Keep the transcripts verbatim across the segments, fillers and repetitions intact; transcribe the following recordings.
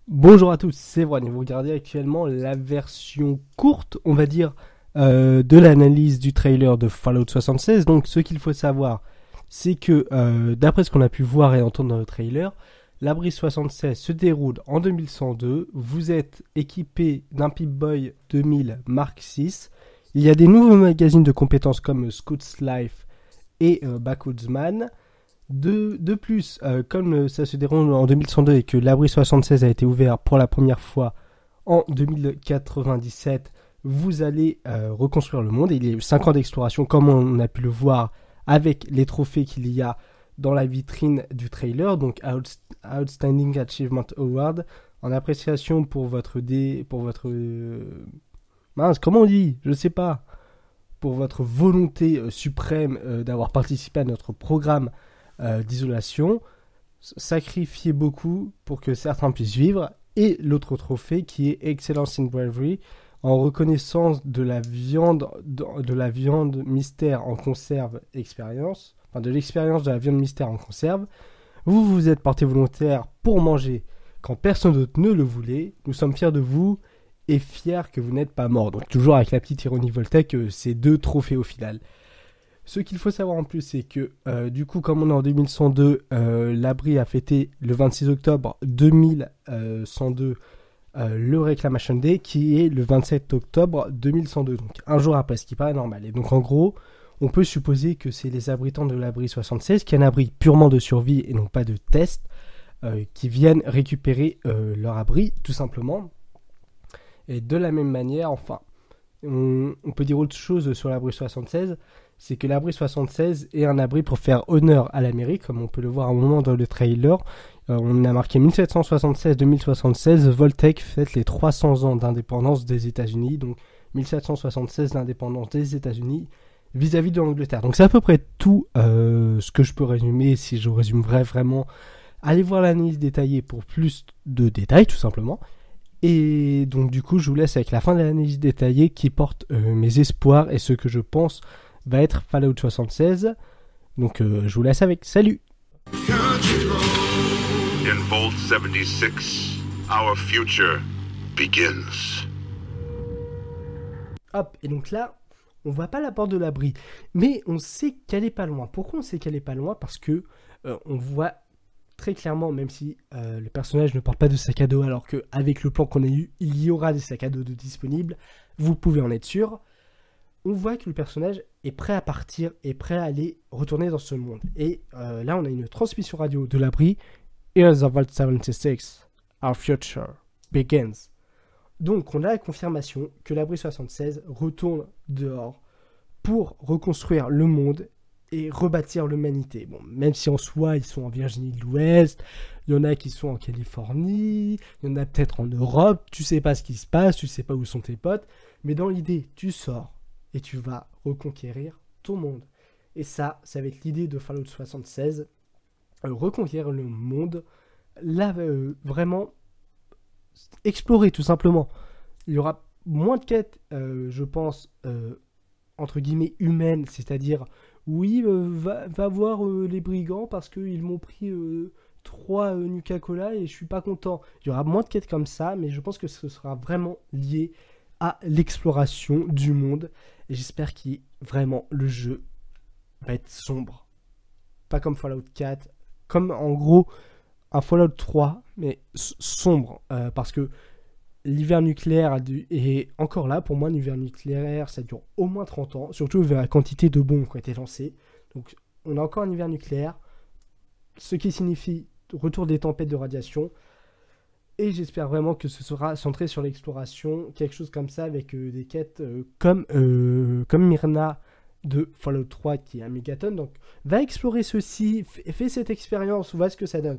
Bonjour à tous, c'est Vroine et vous regardez actuellement la version courte, on va dire, euh, de l'analyse du trailer de Fallout soixante-seize. Donc ce qu'il faut savoir, c'est que euh, d'après ce qu'on a pu voir et entendre dans le trailer, l'abri soixante-seize se déroule en deux mille cent deux, vous êtes équipé d'un Pip-Boy deux mille Mark six, il y a des nouveaux magazines de compétences comme Scout's Life et euh, Backwoodsman. De, de plus, euh, comme ça se déroule en deux mille cent deux et que l'abri soixante-seize a été ouvert pour la première fois en deux mille quatre-vingt-dix-sept, vous allez euh, reconstruire le monde. Et il y a eu cinq ans d'exploration, comme on a pu le voir avec les trophées qu'il y a dans la vitrine du trailer. Donc Outstanding Achievement Award, en appréciation pour votre dé, pour votre euh, mince, comment on dit, je sais pas, pour votre volonté euh, suprême euh, d'avoir participé à notre programme Euh, d'isolation, sacrifier beaucoup pour que certains puissent vivre, et l'autre trophée qui est Excellence in Bravery, en reconnaissance de la viande de, de la viande mystère en conserve expérience, enfin de l'expérience de la viande mystère en conserve. Vous vous êtes porté volontaire pour manger quand personne d'autre ne le voulait. Nous sommes fiers de vous et fiers que vous n'êtes pas mort. Donc toujours avec la petite ironie Voltec, euh, c'est deux trophées au final. Ce qu'il faut savoir en plus, c'est que euh, du coup, comme on est en deux mille cent deux, euh, l'abri a fêté le vingt-six octobre deux mille cent deux euh, le Reclamation Day, qui est le vingt-sept octobre deux mille cent deux, donc un jour après, ce qui paraît normal. Et donc en gros, on peut supposer que c'est les abritants de l'abri soixante-seize, qui est un abri purement de survie et non pas de test, euh, qui viennent récupérer euh, leur abri, tout simplement. Et de la même manière, enfin, on, on peut dire autre chose sur l'abri soixante-seize, c'est que l'abri soixante-seize est un abri pour faire honneur à l'Amérique, comme on peut le voir à un moment dans le trailer. Euh, on a marqué mille sept cent soixante-seize deux mille soixante-seize, Voltec fête les trois cents ans d'indépendance des États-Unis, donc mille sept cent soixante-seize d'indépendance des États-Unis vis-à-vis de l'Angleterre. Donc c'est à peu près tout euh, ce que je peux résumer. Si je résumerais vraiment, allez voir l'analyse détaillée pour plus de détails, tout simplement. Et donc du coup, je vous laisse avec la fin de l'analyse détaillée qui porte euh, mes espoirs et ce que je pense va être Fallout soixante-seize. Donc euh, je vous laisse avec. Salut. In Vault seventy-six, our future begins. Hop, et donc là, on voit pas la porte de l'abri, mais on sait qu'elle est pas loin. Pourquoi on sait qu'elle est pas loin? Parce que euh, on voit très clairement, même si euh, le personnage ne porte pas de sac à dos, alors qu'avec le plan qu'on a eu, il y aura des sacs à dos de disponibles, vous pouvez en être sûr. On voit que le personnage est prêt à partir, est prêt à aller retourner dans ce monde. Et euh, là, on a une transmission radio de l'abri. Here's the Vault soixante-seize, our future begins. Donc, on a la confirmation que l'abri soixante-seize retourne dehors pour reconstruire le monde et rebâtir l'humanité. Bon, même si en soi, ils sont en Virginie de l'Ouest, il y en a qui sont en Californie, il y en a peut-être en Europe, tu sais pas ce qui se passe, tu sais pas où sont tes potes, mais dans l'idée, tu sors et tu vas reconquérir ton monde. Et ça, ça va être l'idée de Fallout soixante-seize, euh, reconquérir le monde, là, euh, vraiment, explorer tout simplement. Il y aura moins de quêtes, euh, je pense, euh, entre guillemets, humaines, c'est-à-dire, oui, euh, va, va voir euh, les brigands parce qu'ils m'ont pris euh, trois euh, Nuka-Cola et je suis pas content. Il y aura moins de quêtes comme ça, mais je pense que ce sera vraiment lié à l'exploration du monde. Et j'espère que vraiment le jeu va être sombre. Pas comme Fallout quatre, comme en gros un Fallout trois, mais sombre. Euh, parce que l'hiver nucléaire a dû, est encore là. Pour moi, l'hiver nucléaire, ça dure au moins trente ans. Surtout vu la quantité de bombes qui ont été lancées. Donc on a encore un hiver nucléaire. Ce qui signifie retour des tempêtes de radiation. Et j'espère vraiment que ce sera centré sur l'exploration, quelque chose comme ça, avec euh, des quêtes euh, comme, euh, comme Myrna de Fallout trois, qui est un mégaton. Donc, va explorer ceci, f- fais cette expérience, vois ce que ça donne.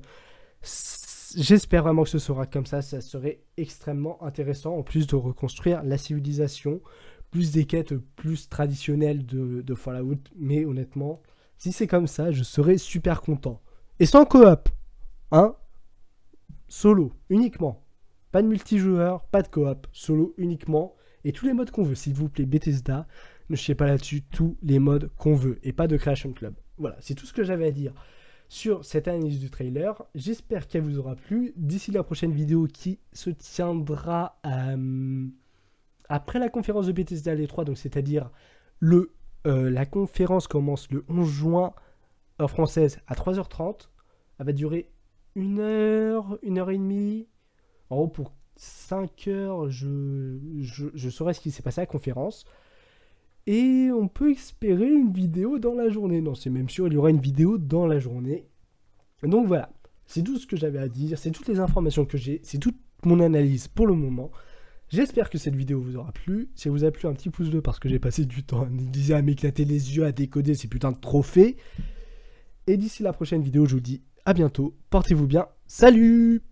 C- j'espère vraiment que ce sera comme ça, ça serait extrêmement intéressant, en plus de reconstruire la civilisation, plus des quêtes plus traditionnelles de, de Fallout. Mais honnêtement, si c'est comme ça, je serais super content. Et sans coop, hein? Solo, uniquement. Pas de multijoueur, pas de coop. Solo, uniquement. Et tous les modes qu'on veut. S'il vous plaît, Bethesda, ne chiez pas là-dessus. Tous les modes qu'on veut. Et pas de Creation Club. Voilà, c'est tout ce que j'avais à dire sur cette analyse du trailer. J'espère qu'elle vous aura plu. D'ici la prochaine vidéo qui se tiendra euh, après la conférence de Bethesda l'E trois, donc c'est-à-dire le euh, la conférence commence le onze juin heure française à trois heures trente. Elle va durer une heure, une heure et demie. En gros, pour cinq heures, je, je, je saurai ce qui s'est passé à la conférence. Et on peut espérer une vidéo dans la journée. Non, c'est même sûr, il y aura une vidéo dans la journée. Donc voilà, c'est tout ce que j'avais à dire, c'est toutes les informations que j'ai, c'est toute mon analyse pour le moment. J'espère que cette vidéo vous aura plu. Si elle vous a plu, un petit pouce bleu parce que j'ai passé du temps à m'éclater les yeux, à décoder ces putains de trophées. Et d'ici la prochaine vidéo, je vous dis à bientôt, portez-vous bien, salut!